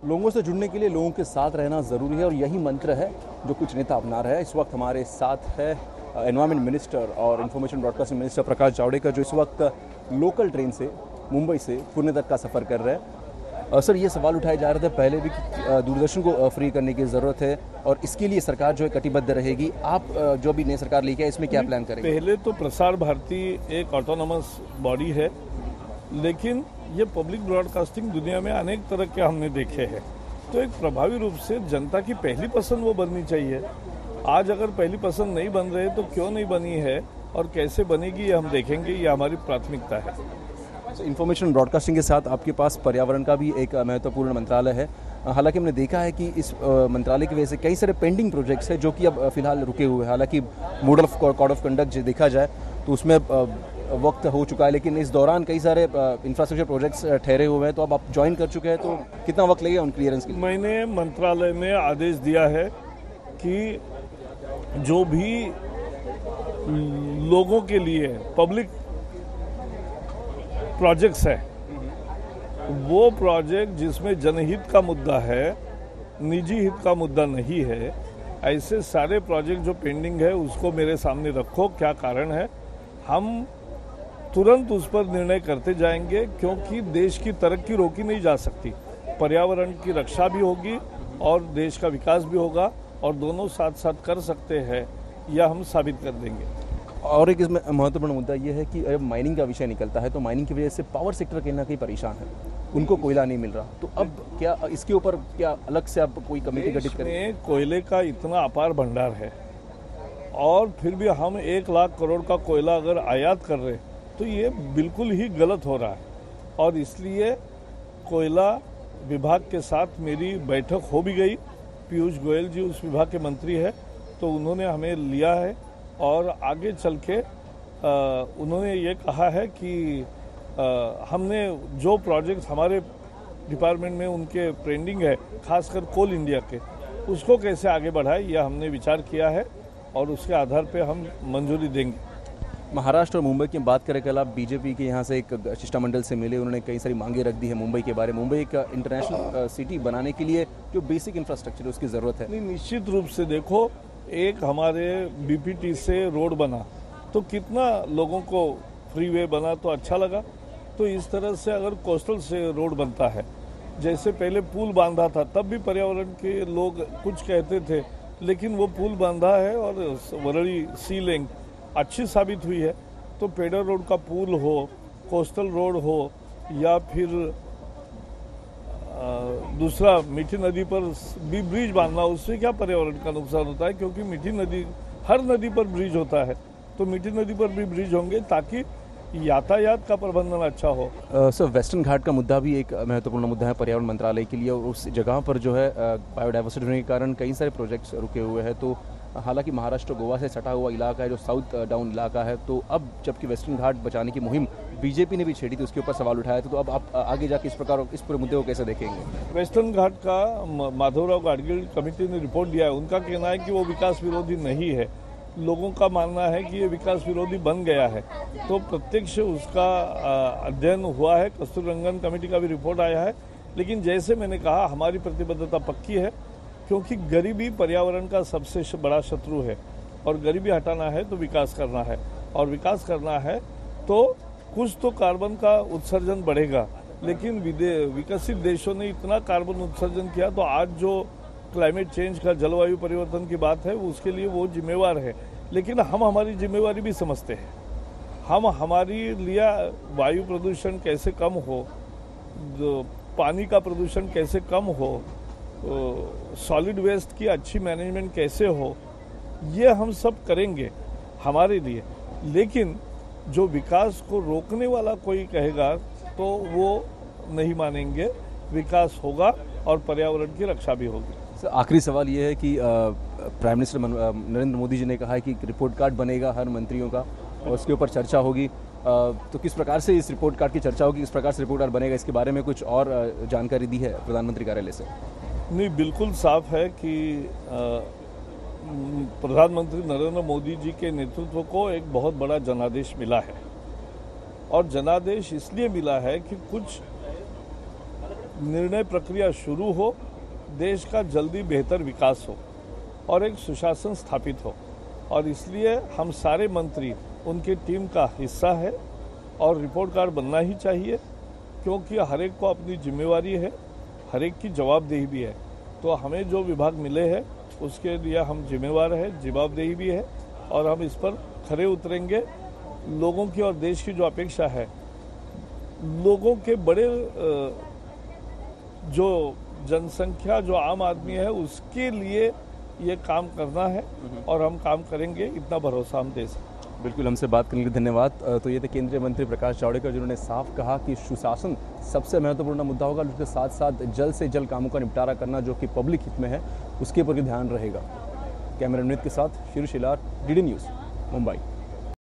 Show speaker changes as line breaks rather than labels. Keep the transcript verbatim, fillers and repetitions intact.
लोगों से जुड़ने के लिए लोगों के साथ रहना ज़रूरी है और यही मंत्र है जो कुछ नेता अपना रहे हैं। इस वक्त हमारे साथ है एनवायरमेंट मिनिस्टर और information broadcasting minister Prakash Javadekar, जो इस वक्त लोकल ट्रेन से मुंबई से पुणे तक का सफ़र कर रहे हैं। सर, ये सवाल उठाए जा रहे थे पहले भी कि दूरदर्शन को फ्री करने की ज़रूरत है और इसके लिए सरकार जो है कटिबद्ध रहेगी। आप जो भी नई सरकार लेके आए, इसमें क्या प्लान करेंगे?
पहले तो प्रसार भारती एक ऑटोनोमस बॉडी है, लेकिन ये पब्लिक ब्रॉडकास्टिंग दुनिया में अनेक तरह के हमने देखे हैं, तो एक प्रभावी रूप से जनता की पहली पसंद वो बननी चाहिए। आज अगर पहली पसंद नहीं बन रहे तो क्यों नहीं बनी है और कैसे बनेगी ये हम देखेंगे, ये हमारी प्राथमिकता है।
इंफॉर्मेशन ब्रॉडकास्टिंग के साथ आपके पास पर्यावरण का भी एक महत्वपूर्ण मंत्रालय है। हालांकि हमने देखा है कि इस मंत्रालय की वजह से कई सारे पेंडिंग प्रोजेक्ट्स हैं जो कि अब फिलहाल रुके हुए हैं। हालांकि model of code of conduct देखा जाए तो उसमें वक्त हो चुका है, लेकिन इस दौरान कई सारे इंफ्रास्ट्रक्चर प्रोजेक्ट्स ठहरे हुए हैं। तो अब आप ज्वाइन कर चुके हैं, तो कितना वक्त लगेगा उन क्लियरेंस के लिए?
मैंने मंत्रालय में आदेश दिया है कि जो भी लोगों के लिए पब्लिक प्रोजेक्ट्स है, वो प्रोजेक्ट जिसमें जनहित का मुद्दा है, निजी हित का मुद्दा नहीं है, ऐसे सारे प्रोजेक्ट जो पेंडिंग है उसको मेरे सामने रखो। क्या कारण है, हम तुरंत उस पर निर्णय करते जाएंगे, क्योंकि देश की तरक्की रोकी नहीं जा सकती। पर्यावरण की रक्षा भी होगी और देश का विकास भी होगा, और दोनों साथ साथ कर सकते हैं, यह हम साबित कर देंगे।
और एक इसमें महत्वपूर्ण मुद्दा यह है कि माइनिंग का विषय निकलता है तो माइनिंग की वजह से पावर सेक्टर कहीं ना कहीं परेशान है, उनको कोयला नहीं मिल रहा। तो अब क्या इसके ऊपर क्या अलग से आप कोई कमेटी गठित करें?
कोयले का इतना अपार भंडार है और फिर भी हम एक लाख करोड़ का कोयला अगर आयात कर रहे तो ये बिल्कुल ही गलत हो रहा है। और इसलिए कोयला विभाग के साथ मेरी बैठक हो भी गई। पीयूष गोयल जी उस विभाग के मंत्री है, तो उन्होंने हमें लिया है और आगे चल के आ, उन्होंने ये कहा है कि आ, हमने जो प्रोजेक्ट्स हमारे डिपार्टमेंट में उनके पेंडिंग है, खासकर कोल इंडिया के, उसको कैसे आगे बढ़ाए, यह हमने विचार किया है और उसके आधार पे हम मंजूरी देंगे।
महाराष्ट्र और मुंबई की बात करें, कल आप बीजेपी के यहाँ से एक शिष्टमंडल से मिले, उन्होंने कई सारी मांगे रख दी है मुंबई के बारे में। मुंबई एक इंटरनेशनल सिटी बनाने के लिए जो बेसिक इंफ्रास्ट्रक्चर है उसकी ज़रूरत है।
नहीं, निश्चित रूप से देखो, एक हमारे बीपीटी से रोड बना तो कितना लोगों को फ्रीवे बना तो अच्छा लगा। तो इस तरह से अगर कोस्टल से रोड बनता है, जैसे पहले पुल बांधा था तब भी पर्यावरण के लोग कुछ कहते थे, लेकिन वो पुल बांधा है और वरली सी लिंक अच्छी साबित हुई है। तो पेडर रोड का पुल हो, कोस्टल रोड हो, या फिर दूसरा मीठी नदी पर भी ब्रिज बांधना, उससे क्या पर्यावरण का नुकसान होता है? क्योंकि मीठी नदी, हर नदी पर ब्रिज होता है, तो मीठी नदी पर भी ब्रिज होंगे ताकि यातायात का प्रबंधन अच्छा हो।
सर, वेस्टर्न घाट का मुद्दा भी एक महत्वपूर्ण मुद्दा है पर्यावरण मंत्रालय के लिए, और उस जगह पर जो है बायोडाइवर्सिटी होने के कारण कई सारे प्रोजेक्ट्स रुके हुए हैं। तो हालांकि महाराष्ट्र गोवा से सटा हुआ इलाका है जो साउथ डाउन इलाका है, तो अब जबकि वेस्टर्न घाट बचाने की मुहिम बीजेपी ने भी छेड़ी थी, उसके ऊपर सवाल उठाया था। तो अब आप आगे जाके इस प्रकार इस पूरे मुद्दे को कैसे देखेंगे?
वेस्टर्न घाट का माधवराव गाडगिल कमेटी ने रिपोर्ट दिया है, उनका कहना है कि वो विकास विरोधी नहीं है, लोगों का मानना है कि ये विकास विरोधी बन गया है। तो प्रत्यक्ष उसका अध्ययन हुआ है, कस्तूररंगन कमेटी का भी रिपोर्ट आया है। लेकिन जैसे मैंने कहा, हमारी प्रतिबद्धता पक्की है, क्योंकि गरीबी पर्यावरण का सबसे बड़ा शत्रु है, और गरीबी हटाना है तो विकास करना है, और विकास करना है तो कुछ तो कार्बन का उत्सर्जन बढ़ेगा। लेकिन विकसित देशों ने इतना कार्बन उत्सर्जन किया, तो आज जो क्लाइमेट चेंज का, जलवायु परिवर्तन की बात है, उसके लिए वो जिम्मेवार है। लेकिन हम हमारी जिम्मेवारी भी समझते हैं। हम हमारी लिए वायु प्रदूषण कैसे कम हो, पानी का प्रदूषण कैसे कम हो, सॉलिड वेस्ट की अच्छी मैनेजमेंट कैसे हो, ये हम सब करेंगे हमारे लिए। लेकिन जो विकास को रोकने वाला कोई कहेगा तो वो नहीं मानेंगे। विकास होगा और पर्यावरण की रक्षा भी होगी।
सर, आखिरी सवाल ये है कि प्राइम मिनिस्टर नरेंद्र मोदी जी ने कहा है कि रिपोर्ट कार्ड बनेगा हर मंत्रियों का और उसके ऊपर चर्चा होगी। तो किस प्रकार से इस रिपोर्ट कार्ड की चर्चा होगी, किस प्रकार से रिपोर्ट कार्ड बनेगा, इसके बारे में कुछ और जानकारी दी है प्रधानमंत्री कार्यालय से?
नहीं, बिल्कुल साफ है कि प्रधानमंत्री नरेंद्र मोदी जी के नेतृत्व को एक बहुत बड़ा जनादेश मिला है। और जनादेश इसलिए मिला है कि कुछ निर्णय प्रक्रिया शुरू हो, देश का जल्दी बेहतर विकास हो और एक सुशासन स्थापित हो। और इसलिए हम सारे मंत्री उनकी टीम का हिस्सा है और रिपोर्ट कार्ड बनना ही चाहिए, क्योंकि हर एक को अपनी जिम्मेवारी है, हर एक की जवाबदेही भी है। तो हमें जो विभाग मिले हैं उसके लिए हम जिम्मेवार हैं, जवाबदेही भी है और हम इस पर खरे उतरेंगे। लोगों की और देश की जो अपेक्षा है, लोगों के बड़े जो जनसंख्या, जो आम आदमी है, उसके लिए ये काम करना है और हम काम करेंगे, इतना भरोसा हम दे सकते हैं।
बिल्कुल, हमसे बात करने के लिए धन्यवाद। तो ये थे केंद्रीय मंत्री प्रकाश जावड़ेकर, जिन्होंने साफ कहा कि सुशासन सबसे महत्वपूर्ण मुद्दा होगा, उसके साथ साथ जल्द से जल्द कामों का निपटारा करना जो कि पब्लिक हित में है, उसके ऊपर भी ध्यान रहेगा। कैमरा अमित के साथ शिरू शिलार, डीडी न्यूज़, मुंबई।